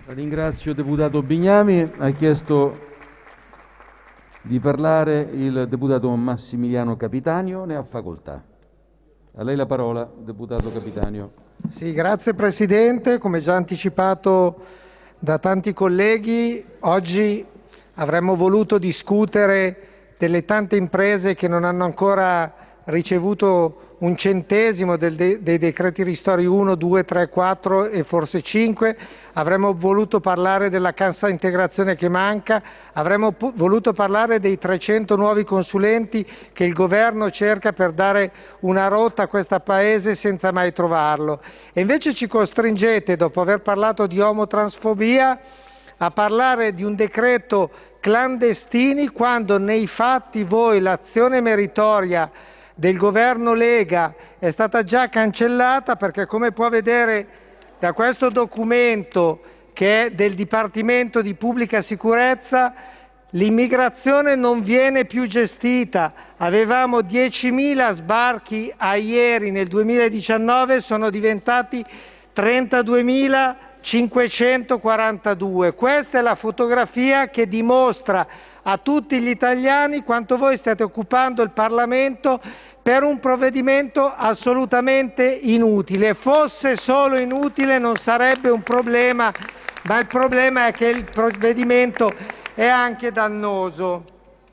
Ringrazio il deputato Bignami. Ha chiesto di parlare il deputato Massimiliano Capitanio, ne ha facoltà. A lei la parola, deputato Capitanio. Sì, grazie Presidente. Come già anticipato da tanti colleghi, oggi avremmo voluto discutere delle tante imprese che non hanno ancora ricevuto un centesimo dei decreti ristori 1, 2, 3, 4 e forse 5. Avremmo voluto parlare della cassa integrazione che manca, avremmo voluto parlare dei 300 nuovi consulenti che il governo cerca per dare una rotta a questo paese senza mai trovarlo. E invece ci costringete, dopo aver parlato di omotransfobia, a parlare di un decreto clandestini, quando nei fatti voi l'azione meritoria del governo Lega è stata già cancellata, perché come può vedere da questo documento, che è del Dipartimento di Pubblica Sicurezza, l'immigrazione non viene più gestita. Avevamo 10.000 sbarchi a ieri nel 2019, sono diventati 32.542. Questa è la fotografia che dimostra a tutti gli italiani quanto voi state occupando il Parlamento per un provvedimento assolutamente inutile. Fosse solo inutile non sarebbe un problema, ma il problema è che il provvedimento è anche dannoso.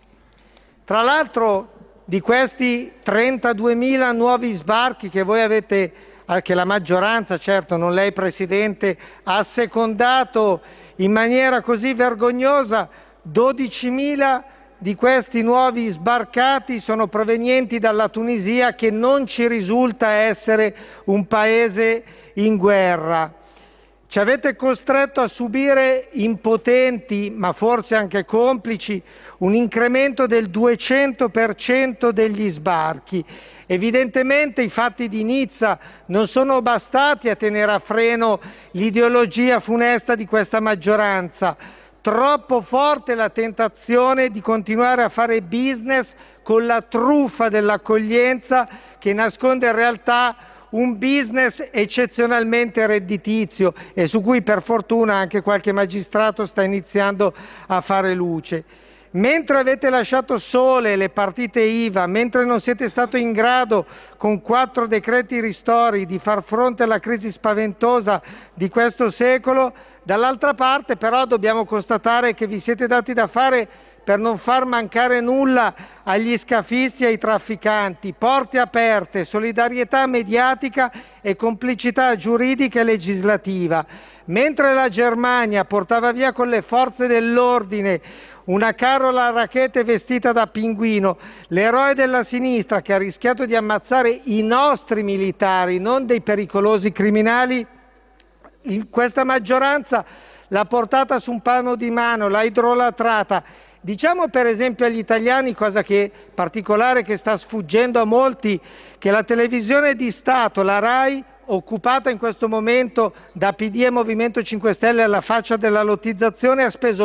Tra l'altro, di questi 32.000 nuovi sbarchi che voi avete, che la maggioranza, certo non lei Presidente, ha assecondato in maniera così vergognosa, 12.000 di questi nuovi sbarcati sono provenienti dalla Tunisia, che non ci risulta essere un paese in guerra. Ci avete costretto a subire impotenti, ma forse anche complici, un incremento del 200% degli sbarchi. Evidentemente i fatti di Nizza non sono bastati a tenere a freno l'ideologia funesta di questa maggioranza. Troppo forte la tentazione di continuare a fare business con la truffa dell'accoglienza, che nasconde in realtà un business eccezionalmente redditizio e su cui per fortuna anche qualche magistrato sta iniziando a fare luce. Mentre avete lasciato sole le partite IVA, mentre non siete stati in grado con 4 decreti ristori di far fronte alla crisi spaventosa di questo secolo, dall'altra parte però dobbiamo constatare che vi siete dati da fare per non far mancare nulla agli scafisti e ai trafficanti. Porte aperte, solidarietà mediatica e complicità giuridica e legislativa. Mentre la Germania portava via con le forze dell'ordine una Carola Rackete vestita da pinguino, l'eroe della sinistra che ha rischiato di ammazzare i nostri militari, non dei pericolosi criminali, questa maggioranza l'ha portata su un palmo di mano, l'ha idrolatrata. Diciamo per esempio agli italiani, cosa che particolare che sta sfuggendo a molti, che la televisione di Stato, la RAI, occupata in questo momento da PD e Movimento 5 Stelle alla faccia della lottizzazione, ha speso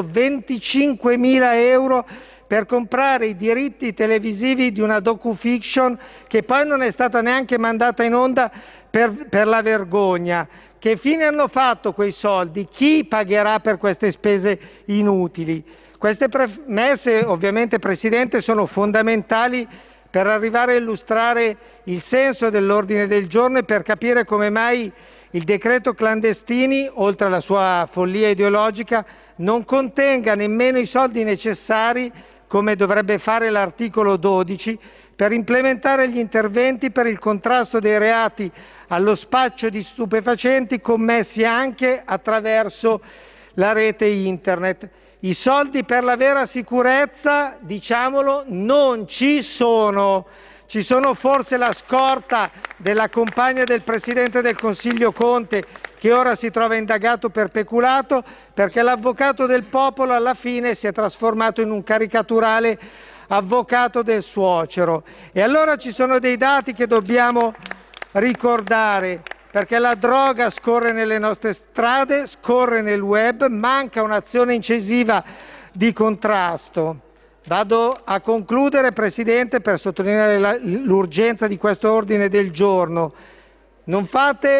25.000 euro per comprare i diritti televisivi di una docufiction che poi non è stata neanche mandata in onda per la vergogna. Che fine hanno fatto quei soldi? Chi pagherà per queste spese inutili? Queste premesse, ovviamente Presidente, sono fondamentali per arrivare a illustrare il senso dell'ordine del giorno e per capire come mai il decreto clandestini, oltre alla sua follia ideologica, non contenga nemmeno i soldi necessari, come dovrebbe fare l'articolo 12, per implementare gli interventi per il contrasto dei reati allo spaccio di stupefacenti commessi anche attraverso la rete internet. I soldi per la vera sicurezza, diciamolo, non ci sono. Ci sono forse la scorta della compagna del Presidente del Consiglio Conte, che ora si trova indagato per peculato, perché l'avvocato del popolo alla fine si è trasformato in un caricaturale avvocato del suocero. E allora ci sono dei dati che dobbiamo ricordare, perché la droga scorre nelle nostre strade, scorre nel web, manca un'azione incisiva di contrasto. Vado a concludere, Presidente, per sottolineare l'urgenza di questo ordine del giorno. Non fate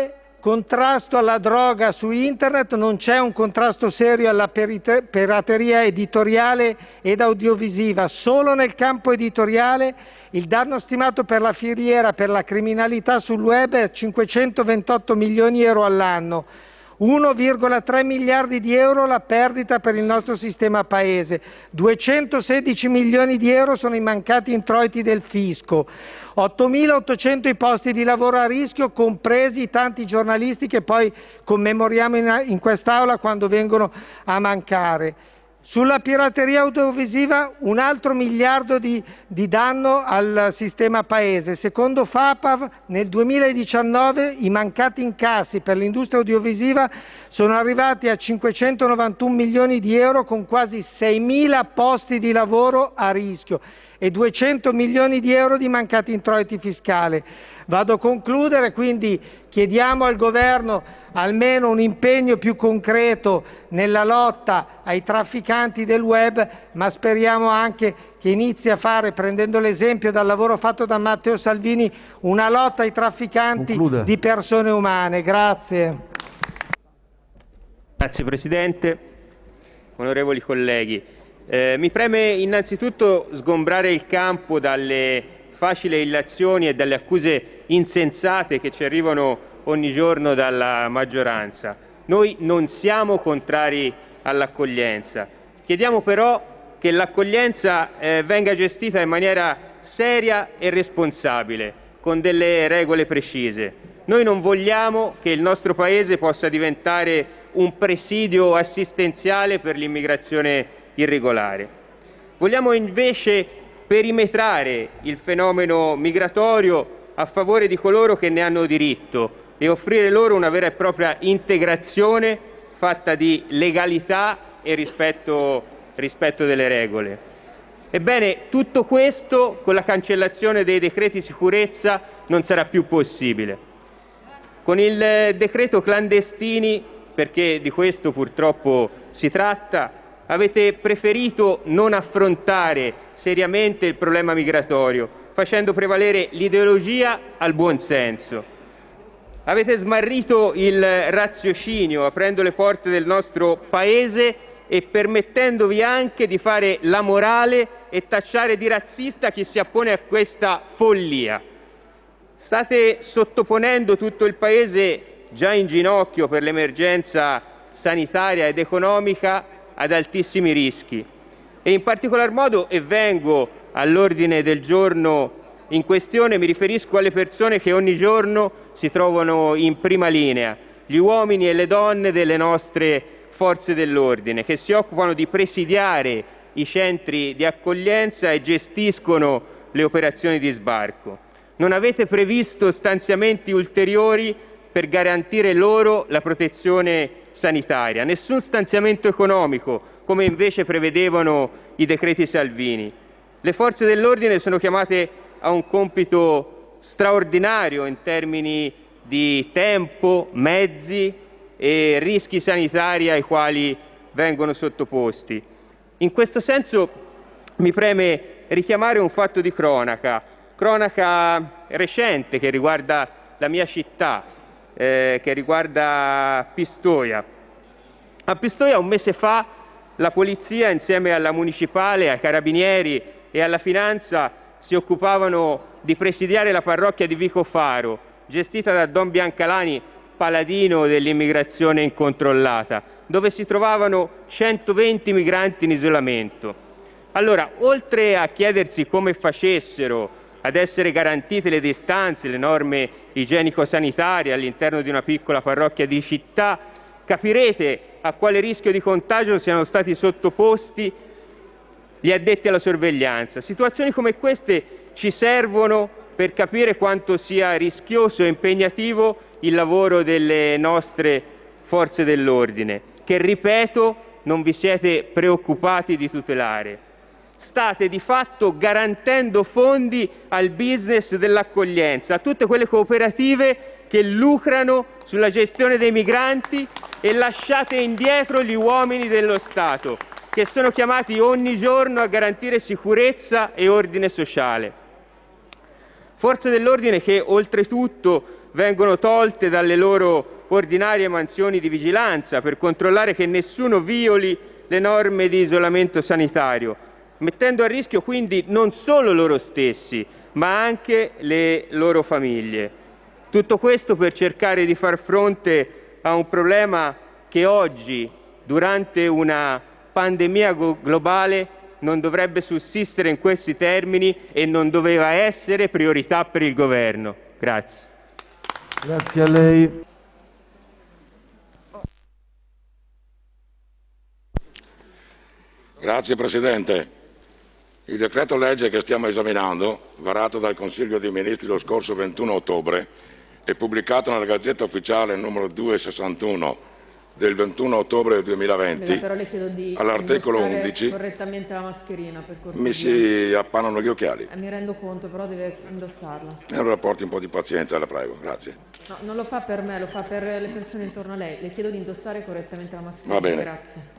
contrasto alla droga su internet, non c'è un contrasto serio alla pirateria editoriale ed audiovisiva. Solo nel campo editoriale il danno stimato per la filiera per la criminalità sul web è 528 milioni di euro all'anno. 1,3 miliardi di euro la perdita per il nostro sistema paese, 216 milioni di euro sono i mancati introiti del fisco, 8.800 i posti di lavoro a rischio, compresi tanti giornalisti che poi commemoriamo in quest'Aula quando vengono a mancare. Sulla pirateria audiovisiva un altro miliardo di danno al sistema paese. Secondo FAPAV nel 2019 i mancati incassi per l'industria audiovisiva sono arrivati a 591 milioni di euro con quasi 6.000 posti di lavoro a rischio e 200 milioni di euro di mancati introiti fiscali. Vado a concludere, quindi chiediamo al Governo almeno un impegno più concreto nella lotta ai trafficanti del web, ma speriamo anche che inizi a fare, prendendo l'esempio dal lavoro fatto da Matteo Salvini, una lotta ai trafficanti di persone umane. Grazie. Grazie Presidente, onorevoli colleghi. Mi preme innanzitutto sgombrare il campo dalle facili illazioni e dalle accuse insensate che ci arrivano ogni giorno dalla maggioranza. Noi non siamo contrari all'accoglienza, chiediamo però che l'accoglienza venga gestita in maniera seria e responsabile, con delle regole precise. Noi non vogliamo che il nostro Paese possa diventare un presidio assistenziale per l'immigrazione irregolare. Vogliamo invece perimetrare il fenomeno migratorio a favore di coloro che ne hanno diritto e offrire loro una vera e propria integrazione fatta di legalità e rispetto delle regole. Ebbene, tutto questo con la cancellazione dei decreti sicurezza non sarà più possibile. Con il decreto clandestini, perché di questo purtroppo si tratta, avete preferito non affrontare seriamente il problema migratorio, facendo prevalere l'ideologia al buonsenso. Avete smarrito il raziocinio, aprendo le porte del nostro Paese e permettendovi anche di fare la morale e tacciare di razzista chi si oppone a questa follia. State sottoponendo tutto il Paese, già in ginocchio per l'emergenza sanitaria ed economica, ad altissimi rischi. E in particolar modo, e vengo all'ordine del giorno in questione, mi riferisco alle persone che ogni giorno si trovano in prima linea, gli uomini e le donne delle nostre forze dell'ordine, che si occupano di presidiare i centri di accoglienza e gestiscono le operazioni di sbarco. Non avete previsto stanziamenti ulteriori per garantire loro la protezione sanitaria, nessun stanziamento economico, come invece prevedevano i decreti Salvini. Le forze dell'ordine sono chiamate a un compito straordinario in termini di tempo, mezzi e rischi sanitari ai quali vengono sottoposti. In questo senso mi preme richiamare un fatto di cronaca recente che riguarda la mia città, che riguarda Pistoia. A Pistoia un mese fa la polizia, insieme alla municipale, ai carabinieri e alla finanza, si occupavano di presidiare la parrocchia di Vico Faro, gestita da Don Biancalani, paladino dell'immigrazione incontrollata, dove si trovavano 120 migranti in isolamento. Allora, oltre a chiedersi come facessero ad essere garantite le distanze, le norme igienico-sanitarie all'interno di una piccola parrocchia di città, capirete a quale rischio di contagio siano stati sottoposti gli addetti alla sorveglianza. Situazioni come queste ci servono per capire quanto sia rischioso e impegnativo il lavoro delle nostre forze dell'ordine, che, ripeto, non vi siete preoccupati di tutelare. State di fatto garantendo fondi al business dell'accoglienza, a tutte quelle cooperative che lucrano sulla gestione dei migranti, e lasciate indietro gli uomini dello Stato, che sono chiamati ogni giorno a garantire sicurezza e ordine sociale. Forze dell'ordine che oltretutto vengono tolte dalle loro ordinarie mansioni di vigilanza per controllare che nessuno violi le norme di isolamento sanitario, mettendo a rischio quindi non solo loro stessi, ma anche le loro famiglie. Tutto questo per cercare di far fronte a un problema che oggi, durante una pandemia globale, non dovrebbe sussistere in questi termini e non doveva essere priorità per il Governo. Grazie. Grazie a lei. Grazie Presidente. Il decreto legge che stiamo esaminando, varato dal Consiglio dei Ministri lo scorso 21 ottobre e pubblicato nella Gazzetta Ufficiale numero 261 del 21 ottobre 2020, però le chiedo di all'articolo 11, correttamente la mascherina, per cortesia. mi si appannano gli occhiali. Mi rendo conto, però deve indossarla. E allora porti un po' di pazienza, la prego, grazie. No, non lo fa per me, lo fa per le persone intorno a lei. Le chiedo di indossare correttamente la mascherina. Va bene. Grazie.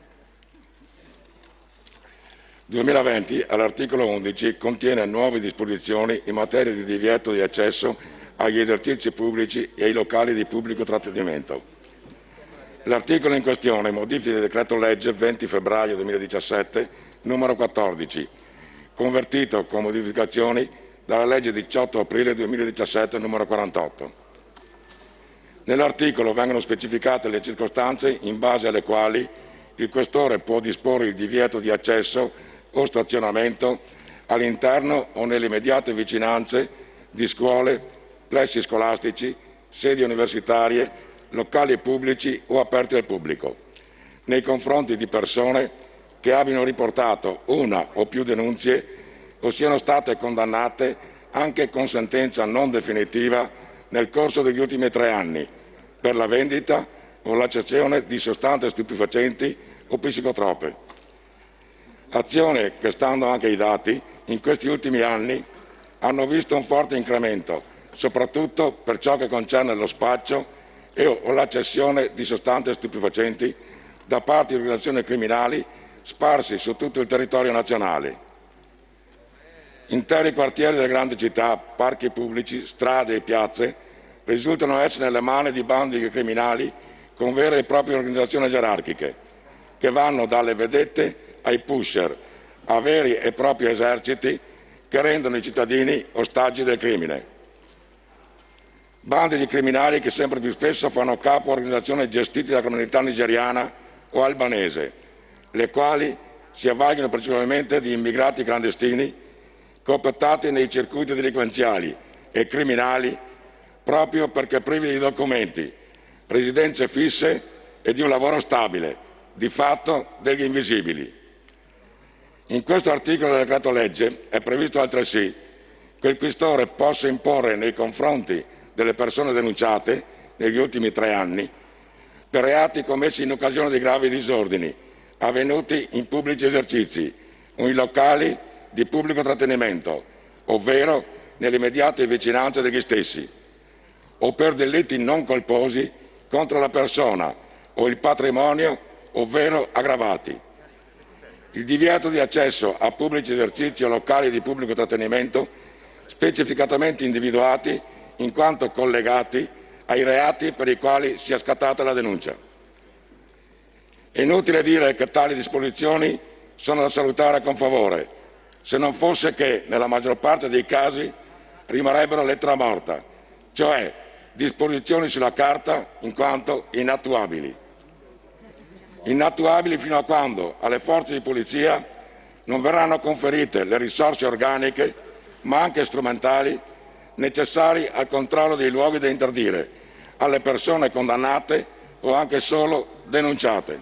2020, all'articolo 11, contiene nuove disposizioni in materia di divieto di accesso agli esercizi pubblici e ai locali di pubblico trattenimento. L'articolo in questione modifica il decreto legge 20 febbraio 2017, numero 14, convertito con modificazioni dalla legge 18 aprile 2017, numero 48. Nell'articolo vengono specificate le circostanze in base alle quali il questore può disporre il divieto di accesso o stazionamento all'interno o nelle immediate vicinanze di scuole, plessi scolastici, sedi universitarie, locali pubblici o aperti al pubblico, nei confronti di persone che abbiano riportato una o più denunzie o siano state condannate anche con sentenza non definitiva nel corso degli ultimi 3 anni per la vendita o la cessione di sostanze stupefacenti o psicotrope. Azioni che, stando anche ai dati, in questi ultimi anni hanno visto un forte incremento, soprattutto per ciò che concerne lo spaccio o la cessione di sostanze stupefacenti da parte di organizzazioni criminali sparsi su tutto il territorio nazionale. Interi quartieri delle grandi città, parchi pubblici, strade e piazze risultano essere nelle mani di bandi criminali con vere e proprie organizzazioni gerarchiche, che vanno dalle vedette ai pusher, a veri e propri eserciti che rendono i cittadini ostaggi del crimine. Bande di criminali che sempre più spesso fanno capo a organizzazioni gestite dalla comunità nigeriana o albanese, le quali si avvalgono principalmente di immigrati clandestini cooptati nei circuiti delinquenziali e criminali proprio perché privi di documenti, residenze fisse e di un lavoro stabile, di fatto degli invisibili. In questo articolo del decreto legge è previsto altresì che il questore possa imporre nei confronti delle persone denunciate negli ultimi 3 anni per reati commessi in occasione di gravi disordini avvenuti in pubblici esercizi o in locali di pubblico trattenimento, ovvero nelle immediate vicinanze degli stessi, o per delitti non colposi contro la persona o il patrimonio, ovvero aggravati. Il divieto di accesso a pubblici esercizi o locali di pubblico trattenimento specificatamente individuati in quanto collegati ai reati per i quali sia scattata la denuncia. È inutile dire che tali disposizioni sono da salutare con favore, se non fosse che nella maggior parte dei casi rimarrebbero lettera morta, cioè disposizioni sulla carta in quanto inattuabili. Inattuabili fino a quando alle forze di polizia non verranno conferite le risorse organiche, ma anche strumentali, necessari al controllo dei luoghi da interdire alle persone condannate o anche solo denunciate.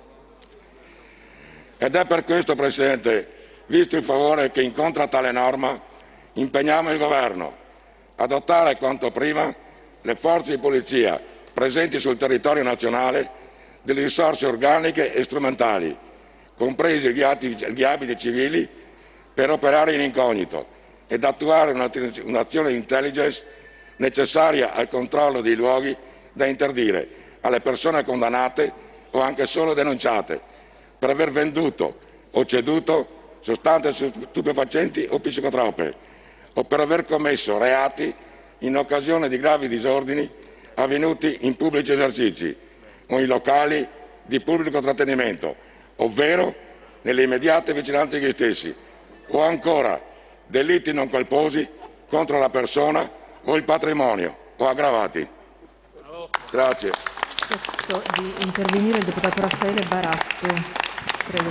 Ed è per questo, Presidente, visto il favore che incontra tale norma, impegniamo il Governo a dotare quanto prima le forze di polizia presenti sul territorio nazionale delle risorse organiche e strumentali, compresi gli abiti civili, per operare in incognito ed attuare un'azione di intelligence necessaria al controllo dei luoghi da interdire alle persone condannate o anche solo denunciate per aver venduto o ceduto sostanze stupefacenti o psicotrope o per aver commesso reati in occasione di gravi disordini avvenuti in pubblici esercizi o in locali di pubblico trattenimento, ovvero nelle immediate vicinanze degli stessi, o ancora delitti non colposi contro la persona o il patrimonio o aggravati. Grazie. Chiesto di intervenire il deputato Raffaele Baratto. Prego.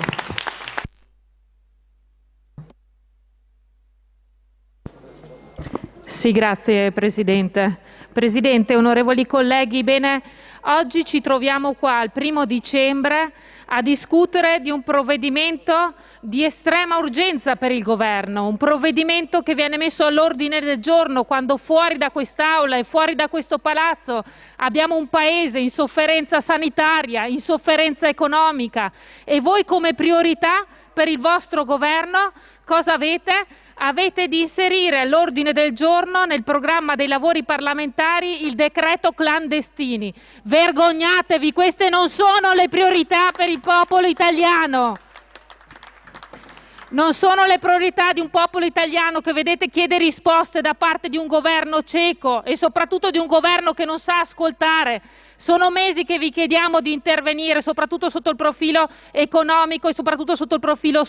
Sì, grazie Presidente. Presidente, onorevoli colleghi, bene, oggi ci troviamo qua il 1° dicembre a discutere di un provvedimento di estrema urgenza per il Governo, un provvedimento che viene messo all'ordine del giorno quando fuori da quest'Aula e fuori da questo Palazzo abbiamo un Paese in sofferenza sanitaria, in sofferenza economica, e voi come priorità per il vostro Governo cosa avete? Avete di inserire all'ordine del giorno nel programma dei lavori parlamentari il decreto clandestini. Vergognatevi, queste non sono le priorità per il popolo italiano. Non sono le priorità di un popolo italiano che, vedete, chiede risposte da parte di un governo cieco e soprattutto di un governo che non sa ascoltare. Sono mesi che vi chiediamo di intervenire, soprattutto sotto il profilo economico e soprattutto sotto il profilo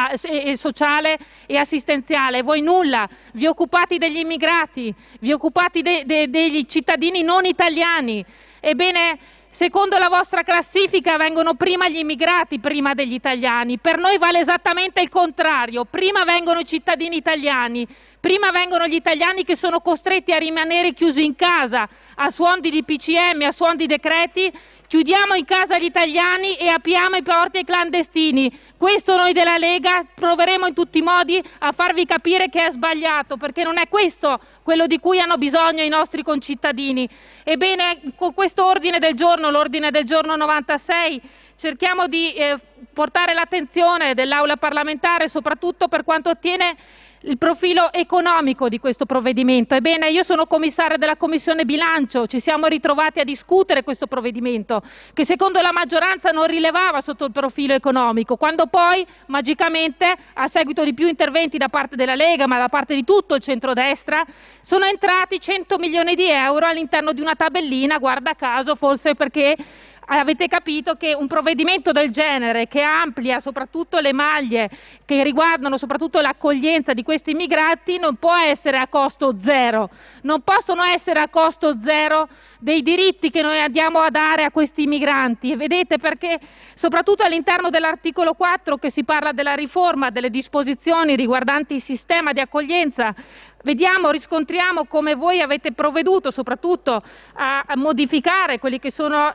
sociale e assistenziale. Voi nulla, vi occupate degli immigrati, vi occupate degli cittadini non italiani. Ebbene, secondo la vostra classifica vengono prima gli immigrati, prima degli italiani. Per noi vale esattamente il contrario, prima vengono i cittadini italiani, prima vengono gli italiani che sono costretti a rimanere chiusi in casa, a suon di DPCM, a suon di decreti. Chiudiamo in casa gli italiani e apriamo i porti ai clandestini. Questo noi della Lega proveremo in tutti i modi a farvi capire che è sbagliato, perché non è questo quello di cui hanno bisogno i nostri concittadini. Ebbene, con questo ordine del giorno, l'ordine del giorno 96, cerchiamo di portare l'attenzione dell'Aula parlamentare soprattutto per quanto attiene il profilo economico di questo provvedimento. Ebbene, io sono commissaria della Commissione Bilancio, ci siamo ritrovati a discutere questo provvedimento che secondo la maggioranza non rilevava sotto il profilo economico, quando poi magicamente, a seguito di più interventi da parte della Lega ma da parte di tutto il centrodestra, sono entrati 100 milioni di euro all'interno di una tabellina, guarda caso, forse perché avete capito che un provvedimento del genere, che amplia soprattutto le maglie che riguardano soprattutto l'accoglienza di questi immigrati, non può essere a costo zero. Non possono essere a costo zero dei diritti che noi andiamo a dare a questi migranti. E vedete, perché soprattutto all'interno dell'articolo 4, che si parla della riforma delle disposizioni riguardanti il sistema di accoglienza, vediamo, riscontriamo come voi avete provveduto soprattutto a modificare quelli che sono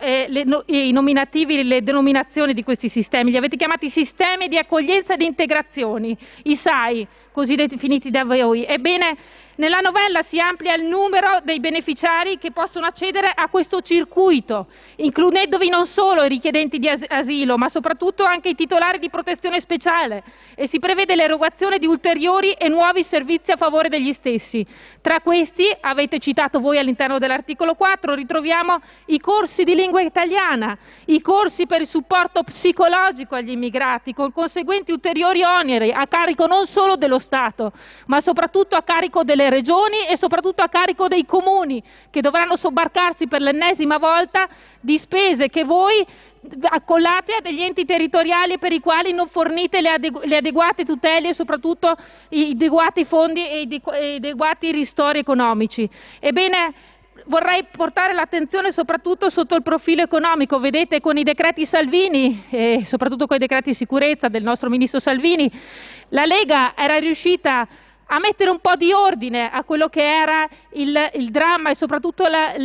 i nominativi, le denominazioni di questi sistemi. Li avete chiamati sistemi di accoglienza e di integrazioni, i SAI, così definiti da voi. Ebbene, nella novella si amplia il numero dei beneficiari che possono accedere a questo circuito, includendovi non solo i richiedenti di asilo, ma soprattutto anche i titolari di protezione speciale, e si prevede l'erogazione di ulteriori e nuovi servizi a favore degli stessi. Tra questi, avete citato voi all'interno dell'articolo 4, ritroviamo i corsi di lingua italiana, i corsi per il supporto psicologico agli immigrati, con conseguenti ulteriori oneri a carico non solo dello Stato, ma soprattutto a carico delle regioni e soprattutto a carico dei comuni, che dovranno sobbarcarsi per l'ennesima volta di spese che voi accollate a degli enti territoriali per i quali non fornite le adeguate tutele e soprattutto i adeguati fondi e i adeguati ristori economici. Ebbene, vorrei portare l'attenzione soprattutto sotto il profilo economico. Vedete, con i decreti Salvini e soprattutto con i decreti sicurezza del nostro ministro Salvini, la Lega era riuscita a mettere un po' di ordine a quello che era il dramma e soprattutto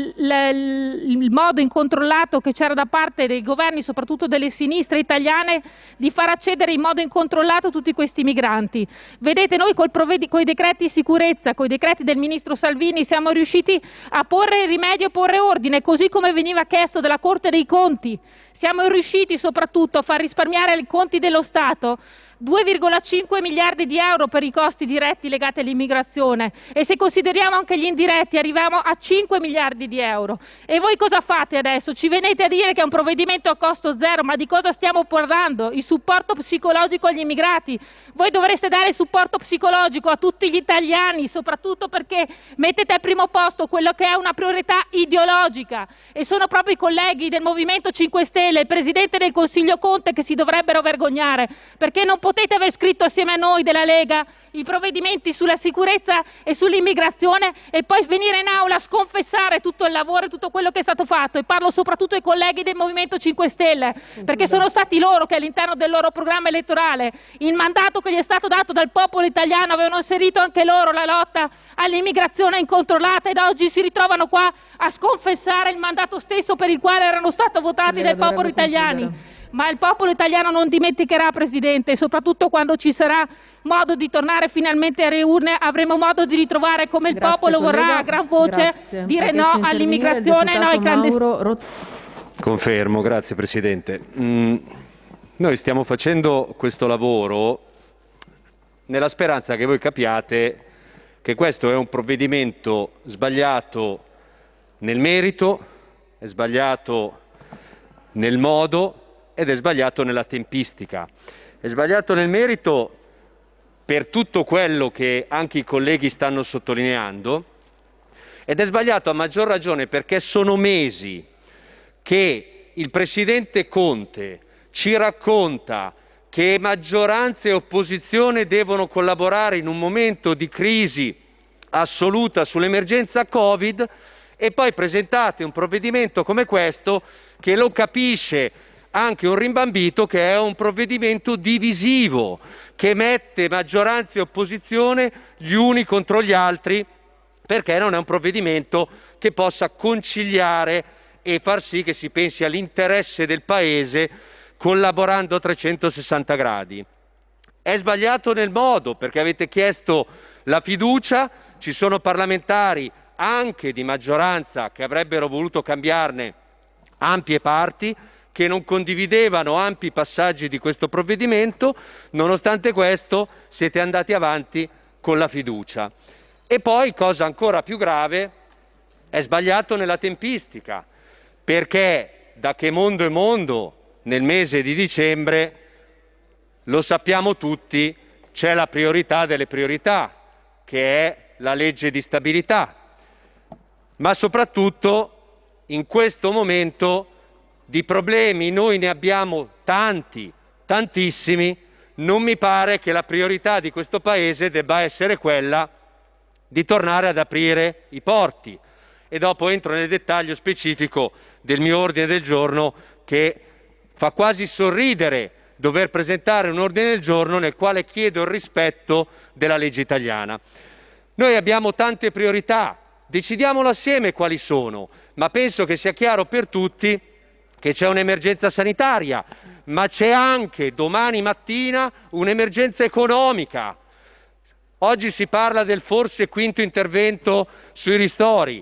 il modo incontrollato che c'era da parte dei governi, soprattutto delle sinistre italiane, di far accedere in modo incontrollato tutti questi migranti. Vedete, noi con i decreti sicurezza, con i decreti del ministro Salvini, siamo riusciti a porre rimedio, a porre ordine, così come veniva chiesto dalla Corte dei Conti. Siamo riusciti soprattutto a far risparmiare i conti dello Stato 2,5 miliardi di euro per i costi diretti legati all'immigrazione, e se consideriamo anche gli indiretti arriviamo a 5 miliardi di euro. E voi cosa fate adesso? Ci venite a dire che è un provvedimento a costo zero, ma di cosa stiamo parlando? Il supporto psicologico agli immigrati. Voi dovreste dare supporto psicologico a tutti gli italiani, soprattutto perché mettete al primo posto quello che è una priorità ideologica, e sono proprio i colleghi del Movimento 5 Stelle, il Presidente del Consiglio Conte, che si dovrebbero vergognare, perché non potete aver scritto assieme a noi della Lega i provvedimenti sulla sicurezza e sull'immigrazione e poi venire in aula a sconfessare tutto il lavoro e tutto quello che è stato fatto. E parlo soprattutto ai colleghi del Movimento 5 Stelle, perché sono stati loro che all'interno del loro programma elettorale, il mandato che gli è stato dato dal popolo italiano, avevano inserito anche loro la lotta all'immigrazione incontrollata, ed oggi si ritrovano qua a sconfessare il mandato stesso per il quale erano stati votati dai popoli italiani. Ma il popolo italiano non dimenticherà, Presidente, e soprattutto quando ci sarà modo di tornare finalmente alle urne avremo modo di ritrovare, come il popolo vorrà a gran voce, dire no all'immigrazione e no ai clandestini. Confermo, grazie Presidente. Noi stiamo facendo questo lavoro nella speranza che voi capiate che questo è un provvedimento sbagliato nel merito, è sbagliato nel modo ed è sbagliato nella tempistica. È sbagliato nel merito per tutto quello che anche i colleghi stanno sottolineando, ed è sbagliato a maggior ragione perché sono mesi che il Presidente Conte ci racconta che maggioranza e opposizione devono collaborare in un momento di crisi assoluta sull'emergenza Covid, e poi presentate un provvedimento come questo che lo capisce anche un rimbambito, che è un provvedimento divisivo, che mette maggioranza e opposizione gli uni contro gli altri, perché non è un provvedimento che possa conciliare e far sì che si pensi all'interesse del Paese collaborando a 360 gradi. È sbagliato nel modo, perché avete chiesto la fiducia, ci sono parlamentari anche di maggioranza che avrebbero voluto cambiarne ampie parti, che non condividevano ampi passaggi di questo provvedimento. Nonostante questo siete andati avanti con la fiducia. E poi, cosa ancora più grave, è sbagliato nella tempistica, perché da che mondo è mondo nel mese di dicembre, lo sappiamo tutti, c'è la priorità delle priorità, che è la legge di stabilità, ma soprattutto in questo momento di problemi noi ne abbiamo tanti, tantissimi. Non mi pare che la priorità di questo Paese debba essere quella di tornare ad aprire i porti. E dopo entro nel dettaglio specifico del mio ordine del giorno, che fa quasi sorridere dover presentare un ordine del giorno nel quale chiedo il rispetto della legge italiana. Noi abbiamo tante priorità, decidiamolo assieme quali sono, ma penso che sia chiaro per tutti che c'è un'emergenza sanitaria, ma c'è anche domani mattina un'emergenza economica. Oggi si parla del forse quinto intervento sui ristori,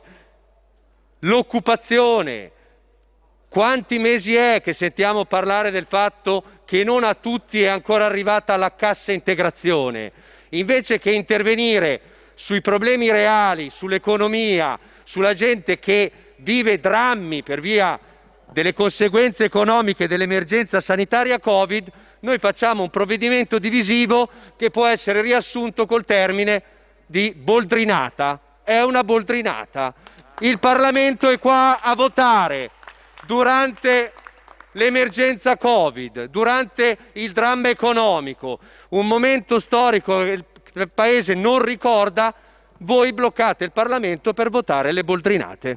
l'occupazione. Quanti mesi è che sentiamo parlare del fatto che non a tutti è ancora arrivata la cassa integrazione? Invece che intervenire sui problemi reali, sull'economia, sulla gente che vive drammi per via delle conseguenze economiche dell'emergenza sanitaria Covid, noi facciamo un provvedimento divisivo che può essere riassunto col termine di boldrinata. È una boldrinata. Il Parlamento è qua a votare durante l'emergenza Covid, durante il dramma economico, un momento storico che il Paese non ricorda. Voi bloccate il Parlamento per votare le boldrinate.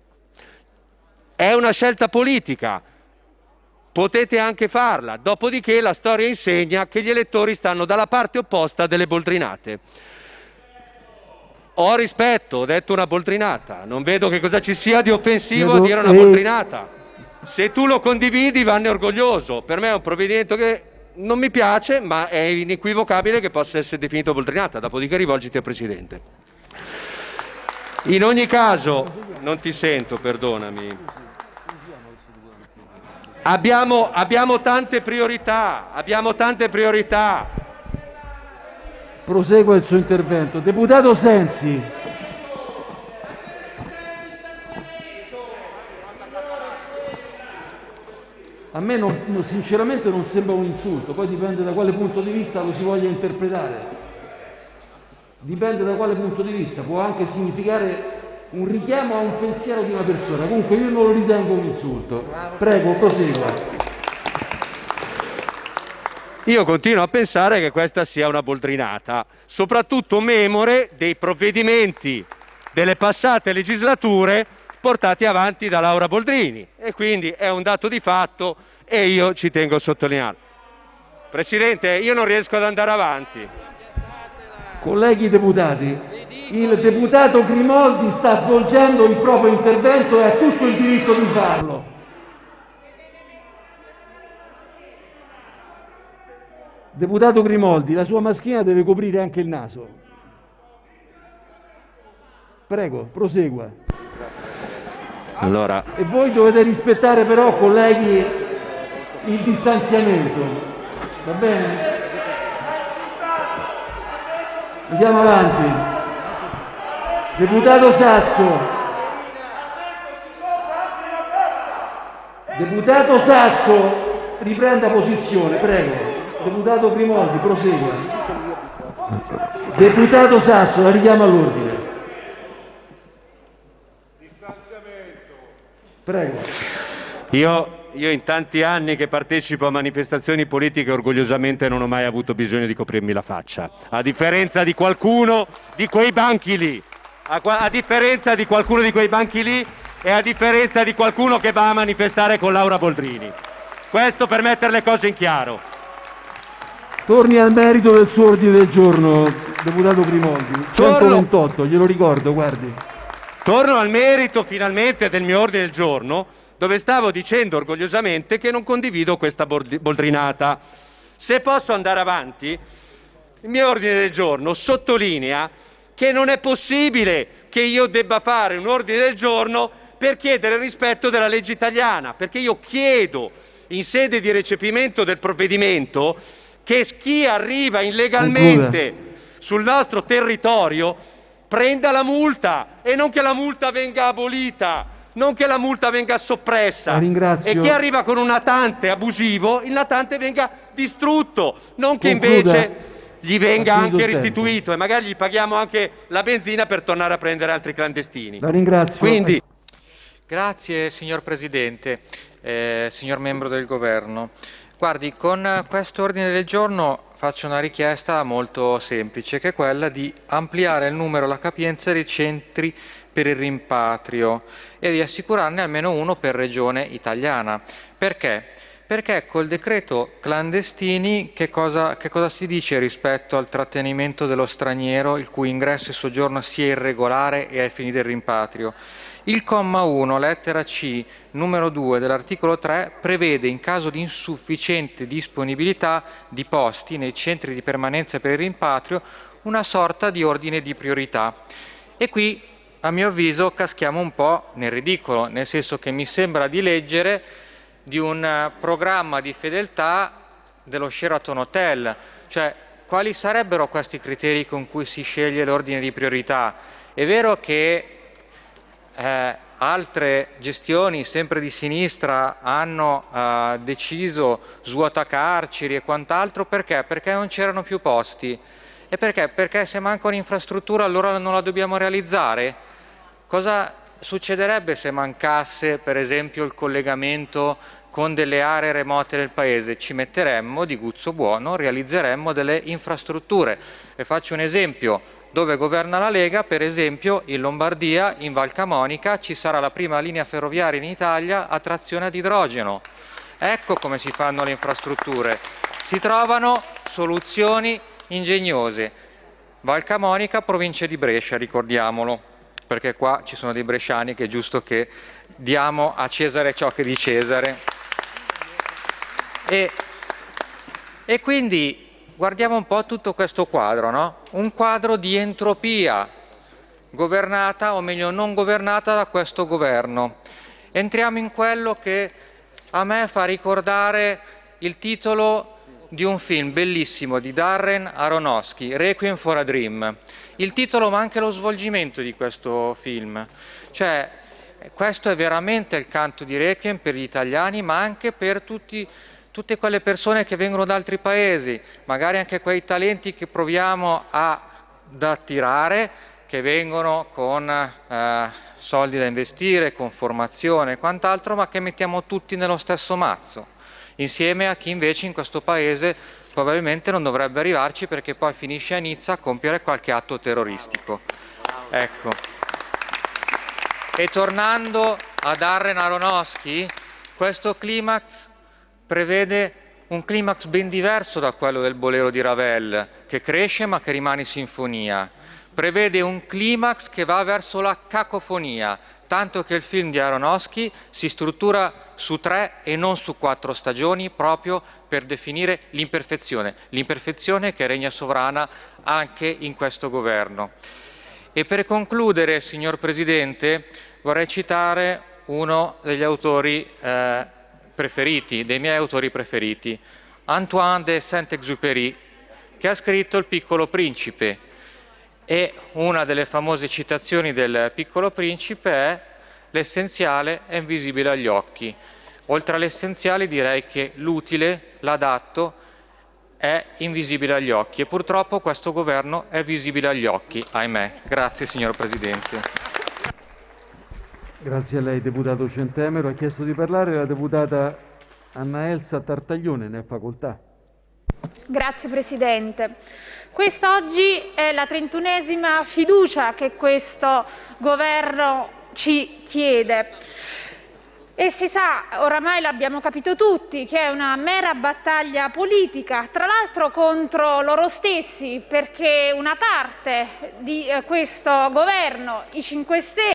È una scelta politica, potete anche farla, dopodiché la storia insegna che gli elettori stanno dalla parte opposta delle boldrinate. Ho rispetto, ho detto una boldrinata, non vedo che cosa ci sia di offensivo a dire una boldrinata. Se tu lo condividi vanne orgoglioso, per me è un provvedimento che non mi piace, ma è inequivocabile che possa essere definito boldrinata, dopodiché rivolgiti al Presidente. In ogni caso, non ti sento, perdonami. Abbiamo tante priorità, Prosegua il suo intervento. Deputato Sensi. A me sinceramente non sembra un insulto, poi dipende da quale punto di vista lo si voglia interpretare. Dipende da quale punto di vista, può anche significare un richiamo a un pensiero di una persona. Comunque io non lo ritengo un insulto. Prego, prosegua. Io continuo a pensare che questa sia una boldrinata, soprattutto memore dei provvedimenti delle passate legislature portati avanti da Laura Boldrini, e quindi è un dato di fatto e io ci tengo a sottolinearlo. Presidente, io non riesco ad andare avanti. Colleghi deputati, il deputato Grimoldi sta svolgendo il proprio intervento e ha tutto il diritto di farlo. Deputato Grimoldi, la sua maschera deve coprire anche il naso. Prego, prosegua. Allora, E voi dovete rispettare però, colleghi, il distanziamento. Va bene? Andiamo avanti. Deputato Sasso. Deputato Sasso, riprenda posizione, prego. Deputato Grimoldi, prosegua. Deputato Sasso, la richiamo all'ordine. Prego. io in tanti anni che partecipo a manifestazioni politiche orgogliosamente non ho mai avuto bisogno di coprirmi la faccia, a differenza di qualcuno di quei banchi lì, a differenza di qualcuno di quei banchi lì e a differenza di qualcuno che va a manifestare con Laura Boldrini. Questo per mettere le cose in chiaro. Torni al merito del suo ordine del giorno, deputato Grimoldi. 128, glielo ricordo, guardi. Torno al merito finalmente del mio ordine del giorno, dove stavo dicendo orgogliosamente che non condivido questa boldrinata. Se posso andare avanti, il mio ordine del giorno sottolinea che non è possibile che io debba fare un ordine del giorno per chiedere il rispetto della legge italiana, perché io chiedo in sede di recepimento del provvedimento che chi arriva illegalmente sul nostro territorio prenda la multa e non che la multa venga abolita, non che la multa venga soppressa. Ringrazio. E chi arriva con un natante abusivo, il natante venga distrutto, non che invece gli venga anche restituito e magari gli paghiamo anche la benzina per tornare a prendere altri clandestini. La ringrazio. Quindi, grazie signor Presidente, signor membro del Governo. Guardi, con questo ordine del giorno faccio una richiesta molto semplice, che è quella di ampliare il numero e la capienza dei centri per il rimpatrio e di assicurarne almeno uno per regione italiana. Perché? Perché col decreto clandestini che cosa si dice rispetto al trattenimento dello straniero il cui ingresso e soggiorno sia irregolare e ai fini del rimpatrio? Il comma 1, lettera C, numero 2 dell'articolo 3 prevede in caso di insufficiente disponibilità di posti nei centri di permanenza per il rimpatrio una sorta di ordine di priorità. E qui, a mio avviso, caschiamo un po' nel ridicolo, nel senso che mi sembra di leggere di un programma di fedeltà dello Sheraton Hotel, cioè quali sarebbero questi criteri con cui si sceglie l'ordine di priorità? È vero che altre gestioni, sempre di sinistra, hanno deciso svuota carceri e quant'altro, perché? Perché non c'erano più posti. E perché? Perché se manca un'infrastruttura allora non la dobbiamo realizzare? Cosa succederebbe se mancasse per esempio il collegamento con delle aree remote del paese? Ci metteremmo di guzzo buono, realizzeremmo delle infrastrutture. E faccio un esempio. Dove governa la Lega, per esempio in Lombardia, in Val Camonica, ci sarà la prima linea ferroviaria in Italia a trazione ad idrogeno. Ecco come si fanno le infrastrutture. Si trovano soluzioni ingegnose. Val Camonica, provincia di Brescia, ricordiamolo, perché qua ci sono dei bresciani che è giusto che diamo a Cesare ciò che è di Cesare. E quindi guardiamo un po' tutto questo quadro, no? Un quadro di entropia, governata, o meglio non governata da questo governo. Entriamo in quello che a me fa ricordare il titolo di un film bellissimo di Darren Aronofsky, Requiem for a Dream. Il titolo ma anche lo svolgimento di questo film. Cioè, questo è veramente il canto di Requiem per gli italiani, ma anche per tutte quelle persone che vengono da altri paesi, magari anche quei talenti che proviamo ad attirare, che vengono con soldi da investire, con formazione e quant'altro, ma che mettiamo tutti nello stesso mazzo, insieme a chi invece in questo paese probabilmente non dovrebbe arrivarci perché poi finisce a Nizza a compiere qualche atto terroristico. Ecco. E tornando a Darren Aronofsky, questo climax prevede un climax ben diverso da quello del Bolero di Ravel, che cresce ma che rimane sinfonia. Prevede un climax che va verso la cacofonia, tanto che il film di Aronofsky si struttura su 3 e non su 4 stagioni, proprio per definire l'imperfezione che regna sovrana anche in questo governo. E per concludere, signor Presidente, vorrei citare uno degli autori preferiti, dei miei autori preferiti, Antoine de Saint-Exupéry, che ha scritto Il Piccolo Principe. E una delle famose citazioni del Piccolo Principe è: l'essenziale è invisibile agli occhi. Oltre all'essenziale direi che l'utile, l'adatto, è invisibile agli occhi e purtroppo questo governo è visibile agli occhi, ahimè. Grazie signor Presidente. Grazie a lei, deputato Centemero. Ha chiesto di parlare la deputata Anna Elsa Tartaglione, ne ha facoltà. Grazie Presidente. Questa oggi è la 31esima fiducia che questo governo ci chiede e si sa, oramai l'abbiamo capito tutti, che è una mera battaglia politica, tra l'altro contro loro stessi, perché una parte di questo governo, i 5 Stelle,